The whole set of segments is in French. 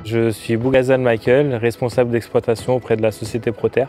Je suis Bougazan Michael, responsable d'exploitation auprès de la société Proter.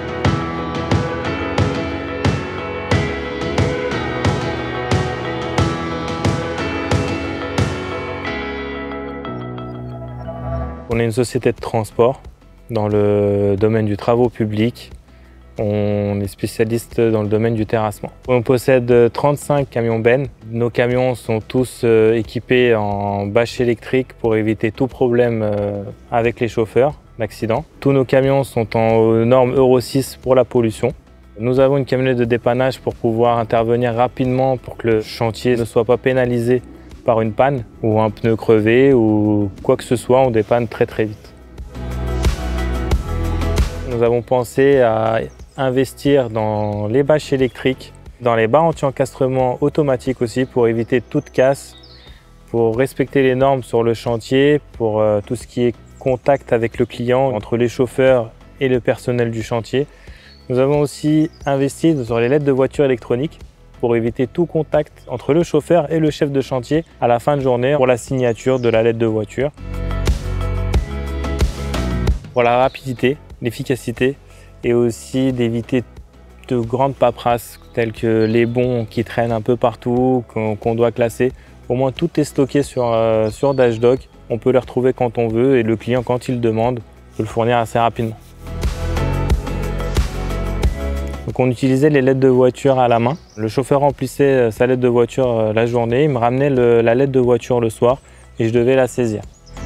On est une société de transport dans le domaine du travaux publics. On est spécialiste dans le domaine du terrassement. On possède 35 camions bennes. Nos camions sont tous équipés en bâche électrique pour éviter tout problème avec les chauffeurs d'accident. Tous nos camions sont aux normes Euro 6 pour la pollution. Nous avons une camionnette de dépannage pour pouvoir intervenir rapidement pour que le chantier ne soit pas pénalisé par une panne ou un pneu crevé ou quoi que ce soit. On dépanne très vite. Nous avons pensé à investir dans les bâches électriques, dans les barres anti-encastrement automatiques aussi pour éviter toute casse, pour respecter les normes sur le chantier, pour tout ce qui est contact avec le client, entre les chauffeurs et le personnel du chantier. Nous avons aussi investi sur les LED de voiture électroniques pour éviter tout contact entre le chauffeur et le chef de chantier à la fin de journée pour la signature de la LED de voiture. Pour la rapidité, l'efficacité, et aussi d'éviter de grandes paperasses telles que les bons qui traînent un peu partout, qu'on doit classer. Au moins tout est stocké sur DashDoc. On peut les retrouver quand on veut et le client, quand il demande, peut le fournir assez rapidement. Donc on utilisait les LED de voiture à la main. Le chauffeur remplissait sa LED de voiture la journée, il me ramenait la LED de voiture le soir et je devais la saisir.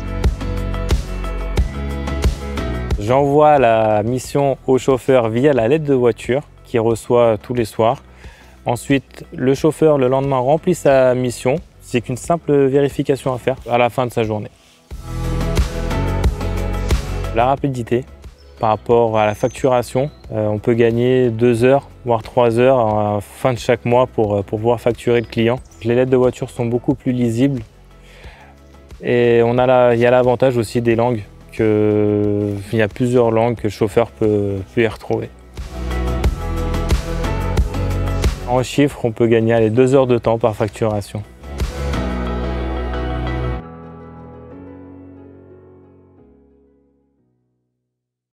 J'envoie la mission au chauffeur via la LED de voiture qu'il reçoit tous les soirs. Ensuite, le chauffeur le lendemain remplit sa mission. C'est qu'une simple vérification à faire à la fin de sa journée. La rapidité par rapport à la facturation, on peut gagner 2 heures voire 3 heures à la fin de chaque mois pour pouvoir facturer le client. Les LED de voiture sont beaucoup plus lisibles et il y a l'avantage aussi des langues. Il y a plusieurs langues que le chauffeur peut y retrouver. En chiffres, on peut gagner 2 heures de temps par facturation.